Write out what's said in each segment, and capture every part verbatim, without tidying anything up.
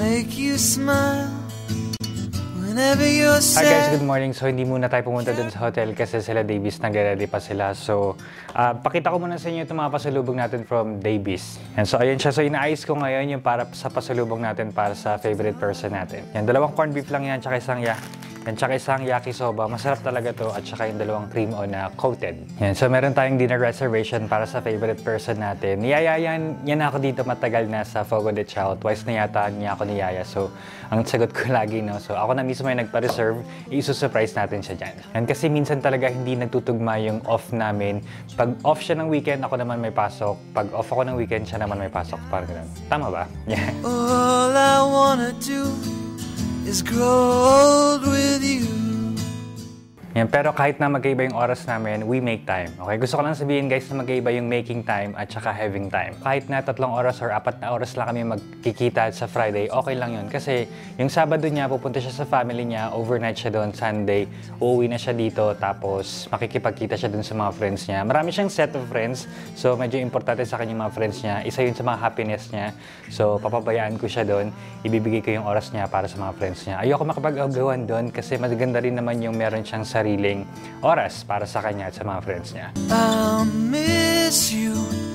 make you smile whenever you're sad. Hi guys, good morning. So hindi muna tayo pumunta dun sa hotel kasi sila Davies nag-ready pa sila. So uh, pakita ko muna sa inyo itong mga pasalubong natin from Davies. And so ayun siya. So inaayos ko ngayon yung para sa pasalubong natin para sa favorite person natin. Yan, dalawang corned beef lang yan, tsaka isang ya. Yan, tsaka isang yakisoba. Masarap talaga to at tsaka yung dalawang cream o na coated. Yan, so meron tayong dinner reservation para sa favorite person natin. Niyaya yan, yan ako dito matagal na sa Fogo de Chao. Twice na yata niya ako niyaya. So ang sagot ko lagi, no? So ako na mismo yung nagpa-reserve, i-surprise natin siya dyan. Yan, kasi minsan talaga hindi nagtutugma yung off namin. Pag off siya ng weekend, ako naman may pasok. Pag off ako ng weekend, siya naman may pasok. Parang ganun. Tama ba? Yeah. All I wanna do is grow old with you. Yan, pero kahit na magkaiba yung oras namin, we make time. Okay, gusto ko lang sabihin guys na magkaiba yung making time at saka having time. Kahit na tatlong oras or apat na oras lang kami magkikita sa Friday, okay lang yun. Kasi yung Sabado niya, pupunta siya sa family niya, overnight siya doon, Sunday, uuwi na siya dito, tapos makikipagkita siya doon sa mga friends niya. Marami siyang set of friends, so medyo importante sa kanya yung mga friends niya. Isa yun sa mga happiness niya. So papabayaan ko siya doon, ibibigay ko yung oras niya para sa mga friends niya. Ayoko makapag-agawan doon kasi maganda rin naman yung meron siyang sariling oras para sa kanya at sa mga friends niya. I'll miss you,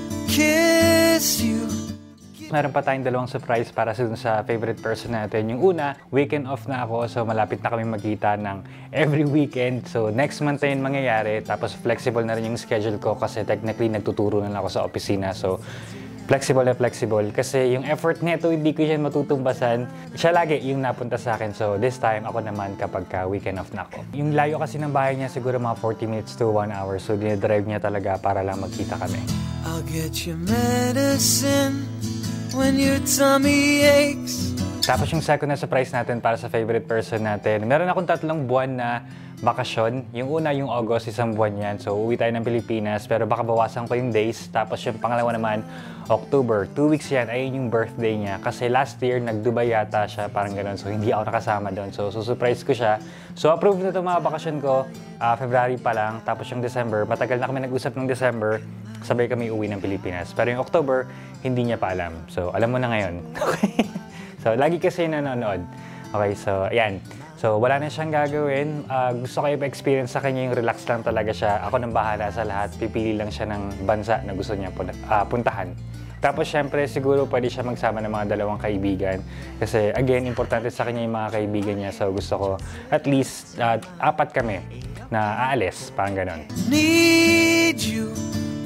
kiss you. Meron pa tayong dalawang surprise para sa, sa favorite person natin. Yung una, weekend off na ako, so malapit na kami magkita ng every weekend. So next month na yun mangyayari, tapos flexible na rin yung schedule ko kasi technically nagtuturo na lang ako sa opisina. So flexible na flexible kasi yung effort nito hindi ko siya matutumbasan. Siya lagi yung napunta sa akin. So this time ako naman kapag ka weekend off na ako. Yung layo kasi ng bahay niya siguro mga forty minutes to one hour. So dinidrive niya talaga para lang magkita kami. I'll get you medicine when your tummy aches. Tapos yung second na surprise natin para sa favorite person natin. Meron akong tatlong buwan na bakasyon. Yung una, yung August, isang buwan yan. So, uwi tayo ng Pilipinas, pero baka bawasan ko yung days. Tapos yung pangalawa naman, October. Two weeks yan, ayun yung birthday niya. Kasi last year, nag-Dubai yata siya, parang ganun. So, hindi ako nakasama doon. So, susurprise ko siya. So, approved na itong mga bakasyon ko. Uh, February pa lang. Tapos yung December, matagal na kami nag-usap ng December. Sabay kami uwi ng Pilipinas. Pero yung October, hindi niya pa alam. So, alam mo na ngayon. Okay? So, lagi kasi nanonood. Okay, so, ayan. So, wala na siyang gagawin. Uh, gusto ko i-experience sa kanya yung relax lang talaga siya. Ako nang bahala sa lahat. Pipili lang siya ng bansa na gusto niya uh, puntahan. Tapos, syempre, siguro pwede siya magsama ng mga dalawang kaibigan. Kasi, again, importante sa kanya yung mga kaibigan niya. So, gusto ko at least uh, apat kami na aalis. Parang ganon. Need you,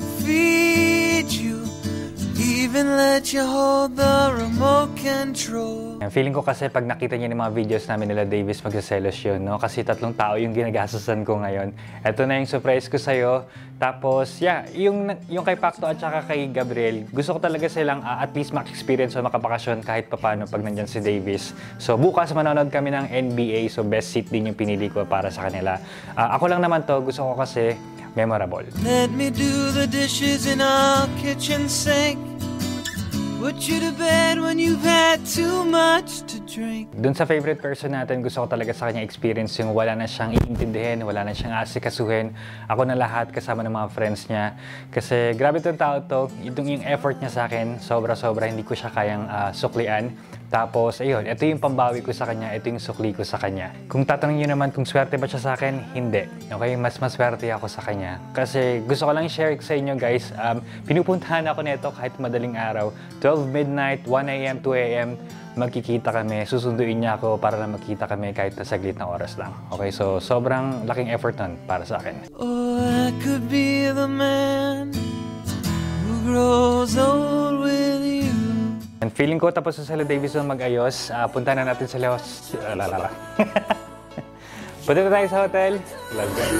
feed you, even let you hold the remote control. Feeling ko kasi pag nakita niya ng mga videos namin nila Davies, magsaselos yun, no? Kasi tatlong tao yung ginagastusan ko ngayon. Ito na yung surprise ko sa'yo. Tapos, yeah, yung, yung kay Pacto at saka kay Gabriel, gusto ko talaga silang uh, at least mak-experience o makabakasyon kahit papano pag nandyan si Davies. So, bukas manonood kami ng N B A. So, best seat din yung pinili ko para sa kanila. Uh, ako lang naman to, gusto ko kasi memorable. Let me do the dishes in our kitchen sink. Put you to bed when you've had too much to drink. Doon sa favorite person natin, gusto ko talaga sa kanya experience yung wala na siyang iintindihin, wala na siyang asikasuhin. Ako na lahat kasama ng mga friends niya. Kasi grabe itong tao to, itong yung effort niya sa akin, sobra-sobra, hindi ko siya kayang uh, suklian. Tapos, ayun, ito yung pambawi ko sa kanya, ito yung sukli ko sa kanya. Kung tatanungin niyo naman kung swerte ba siya sa akin, hindi. Okay, mas maswerte ako sa kanya. Kasi gusto ko lang i-share sa inyo guys, um, pinupuntahan ako nito kahit madaling araw. twelve midnight, one A M, two A M, magkikita kami, susunduin niya ako para lang magkita kami kahit na saglit na oras lang. Okay, so sobrang laking effort nun para sa akin. Oh, I could be the man who grows old with you. And feeling ko tapos na sila Davies na mag-ayos, uh, punta na natin sila. Lalala. Punta na tayo sa hotel. Let's go.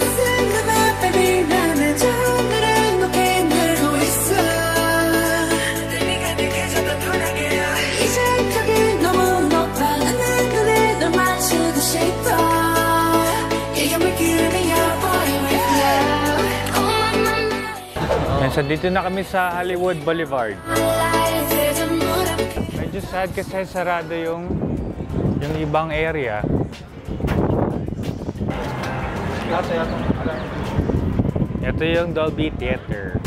So dito na kami sa Hollywood Boulevard. Medyo sad kasi sarado yung yung ibang area. Ito yung Dolby Theater.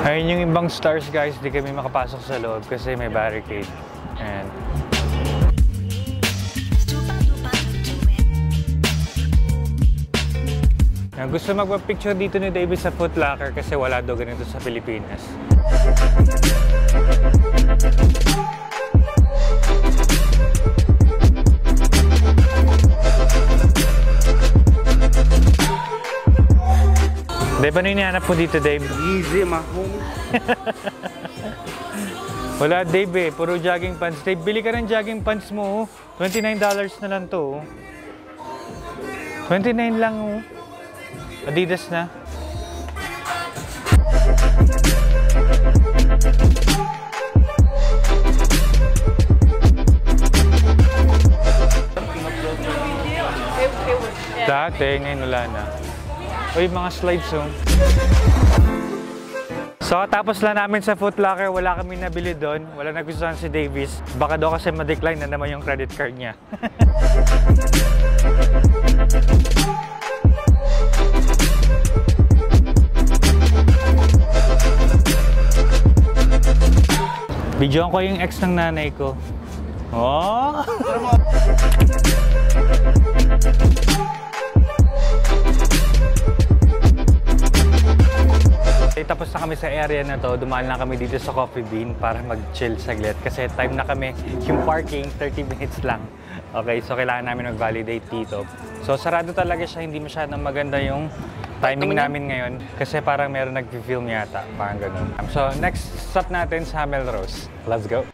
Ayun yung ibang stars guys, di kami makapasok sa loob kasi may barricade. And Now, gusto magpa-picture dito ni David sa Foot Locker kasi wala daw ganito sa Pilipinas. Dave, ano yung hinahanap po dito, Dave? Easy, ma. Wala, Dave eh. Puro jogging pants. Dave, bili ka ng jogging pants mo. twenty-nine dollars na lang to. twenty-nine lang oh. Adidas na. Dati, ngayon wala na. Uy, mga slides oh. So, tapos lang namin sa Foot Locker, wala kami nabili doon. Wala nagustuhan si Davis. Baka daw kasi ma-decline na naman yung credit card niya. Videoan ko yung ex ng nanay ko. Oh! Eh, tapos na kami sa area na to, dumaan lang kami dito sa Coffee Bean para mag-chill saglit kasi time na kami, yung parking thirty minutes lang. Okay, so kailangan namin mag-validate dito. So sarado talaga siya, hindi masyadong maganda yung timing namin ngayon kasi parang meron nag-film yata, parang ganun. So next stop natin sa Melrose. Let's go!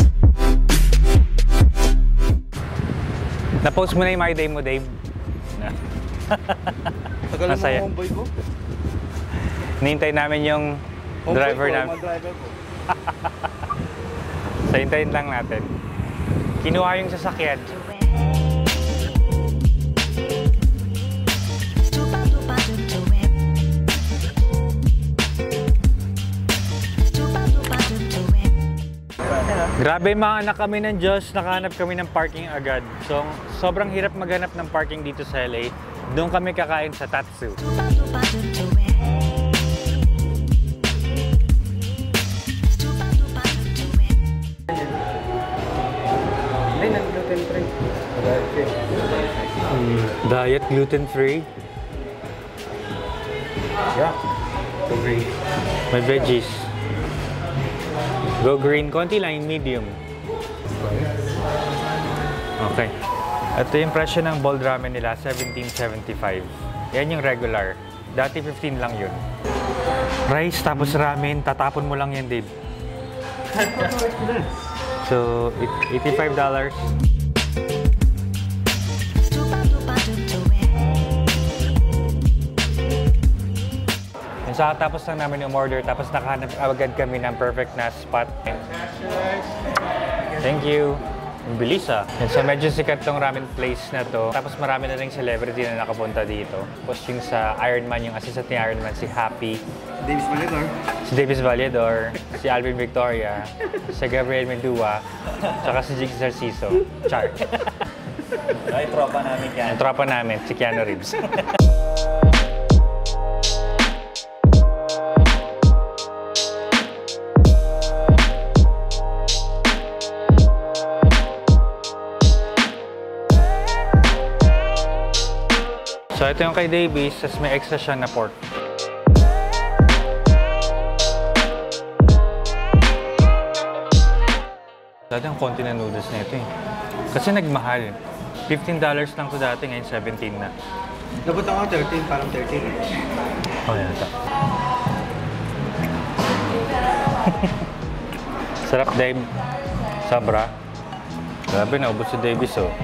Na-post mo na yung My Day mo, Dave? Tagal mo ang homeboy ko. Nihintay namin yung driver namin. So, hintayin lang natin. Kinuha yung sasakyan. Grabe, mga anak kami ng Diyos, nakahanap kami ng parking agad. So, sobrang hirap maghanap ng parking dito sa L A. Doon kami kakain sa Tatsu. Diet gluten-free? Yeah. Go green. May veggies. Go green. Konti lang yung medium. Okay. Ito yung presyo ng bold ramen nila, seventeen seventy-five. Yan yung regular. Dati fifteen lang yun. Rice tapos ramen, tatapon mo lang yan, Dave. So, eighty-five dollars. So, tapos lang namin yung order, tapos nakahanap agad kami ng perfect na spot. Thank you. Ang bilis ah. And so, medyo sikat tong ramen place na to. Tapos marami na rin celebrity na nakapunta dito. Tapos yung sa Ironman, yung assistant ni Ironman, si Happy. Davis Valedor. Si Davis Valedor, si Alvin Victoria, si Gabriel Mendua, tsaka si Jigs Narciso. Char. Ay, tropa namin yan. Ang tropa namin, si Keanu Reeves. So, ito yung kay Davis, tapos may extra siya na pork. Dati ang konti na noodles na ito eh. Kasi nagmahal. fifteen dollars lang to dati, ngayon seventeen na. Dapat ako thirteen, parang thirteen eh. Oh, yan ito. Sarap, Dave. Sobra. Grabe, naubos si Davis oh.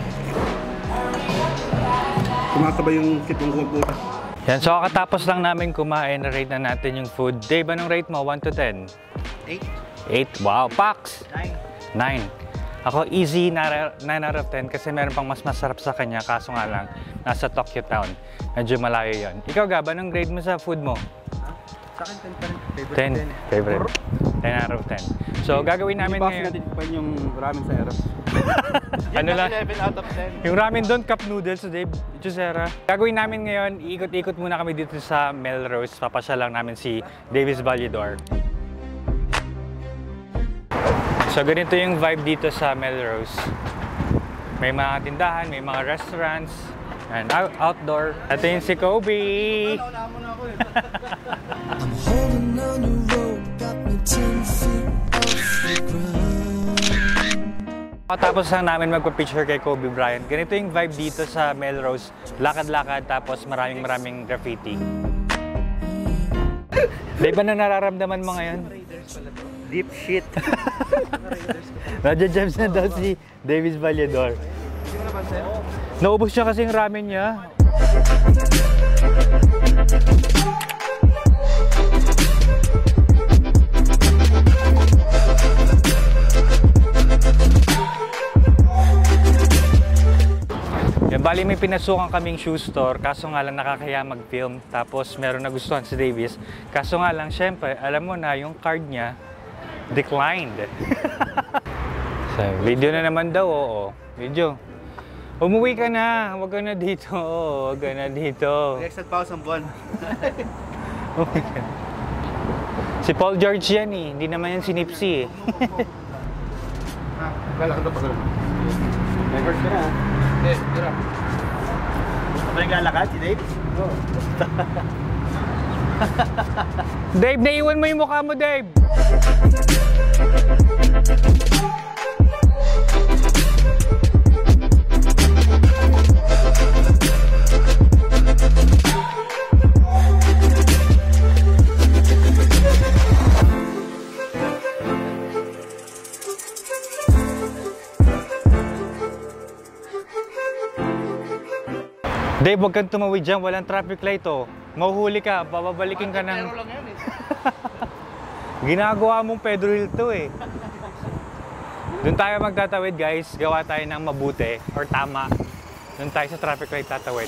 Kumakaba yung kitong ko po. Yan, so kakatapos lang namin kumain, na-rate na natin yung food. Dave, anong rate mo? one to ten? eight. eight? Wow, Pax! nine. nine. Ako, easy, nine out of ten kasi meron pang mas masarap sa kanya, kaso nga lang, nasa Tokyo Town. Medyo malayo yun. Ikaw, Gab, anong grade mo sa food mo? Sa akin, ten pa rin. Favorite ten. ten. Favorite. ten out of ten. So, gagawin namin ngayon. ngayon. Natin pa yung ramen sa Eros. Ano lang? eleven out of ten. Yung ramen doon, cup noodles, Dave. Chusera. Gagawin namin ngayon, ikot-ikot muna kami dito sa Melrose. Papasya lang namin si Davis Valedor. So ganito yung vibe dito sa Melrose. May mga tindahan, may mga restaurants, and out outdoor. Ito yung si Kobe! I'm holding on your rope, got me ten feet off the ground. Tapos lang namin magpa-picture kay Kobe Bryant. Ganito yung vibe dito sa Melrose. Lakad-lakad tapos maraming maraming graffiti. Di ba na nararamdaman mo ngayon? Deep shit. Nadja-jams na daw si Davis Vallador. Hindi mo napansin? Naubos siya kasi yung ramen niya. Yan, bali may pinasukan kaming shoe store, kaso nga lang nakakaya mag-film. Tapos meron nagustuhan si Davis. Kaso nga lang, syempre, alam mo na, yung card niya, declined. So, video na naman daw, oo. Video. Umuwi ka na, huwag ka na dito, huwag ka na dito. Exit pa ako sa buwan. Umuwi ka na. Si Paul George yan eh, hindi naman yan si Nipsey eh. Lalakad na pa ka. Record ka na. Eh, tira. Ano yung lalakad si Dave? Oo. Dave, naiwan mo yung mukha mo, Dave! Dave, huwag kang tumawid dyan. Walang traffic light, oh. Mahuhuli ka. Bababalikin ka ng... Pero lang yan eh. Ginagawa mong Pedro Hill to, eh. Doon tayo magtatawid, guys. Gawa tayo ng mabuti or tama. Doon tayo sa traffic light tatawid.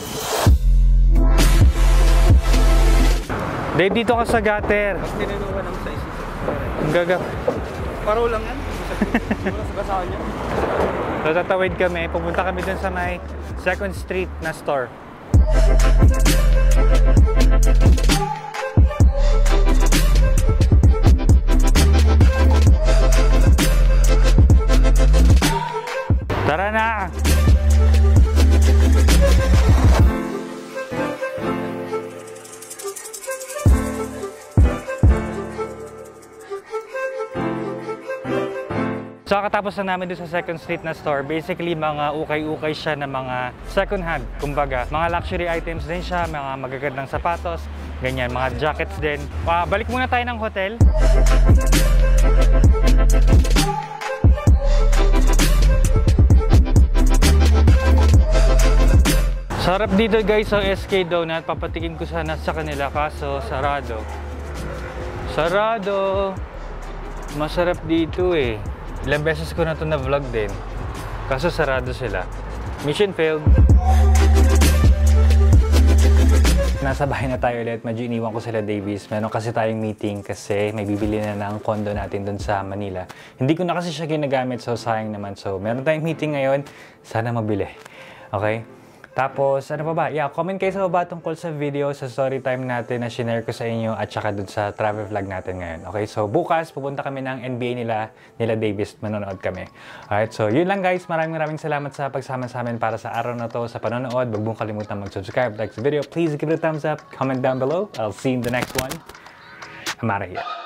Dave, dito ka sa gutter. Mas tininuwa ng size. Ang gaga... Paro lang yan. Wala sa basahan niya. So, tatawid kami. Pupunta kami dun sa may Second Street na store. Tara na! So katapos na namin doon sa Second Street na store, basically mga ukay-ukay siya na mga second hand, kumbaga. Mga luxury items din siya, mga magagandang sapatos, ganyan, mga jackets din. Uh, balik muna tayo ng hotel. Sarap dito guys sa S K Donut, papatikin ko sana sa kanila kaso sarado. Sarado! Masarap dito eh. Ilang beses ko na ito na-vlog din. Kaso sarado sila. Mission failed. Nasa bahay na tayo ulit. Medyo iniwan ko sila Davis. Meron kasi tayong meeting kasi may bibili na ng condo natin doon sa Manila. Hindi ko na kasi siya ginagamit so sayang naman. So meron tayong meeting ngayon. Sana mabili. Okay? Tapos, ano pa ba? Yeah, comment kayo sa baba tungkol sa video, sa story time natin na shinare ko sa inyo at saka dun sa travel vlog natin ngayon. Okay, so bukas pupunta kami ng N B A nila, nila Davis, manonood kami. Alright, so yun lang guys. Maraming maraming salamat sa pagsama sa amin para sa araw na to, sa panonood. Huwag mong kalimutan mag-subscribe, like the video. Please give it a thumbs up, comment down below. I'll see you in the next one. I'm out of here.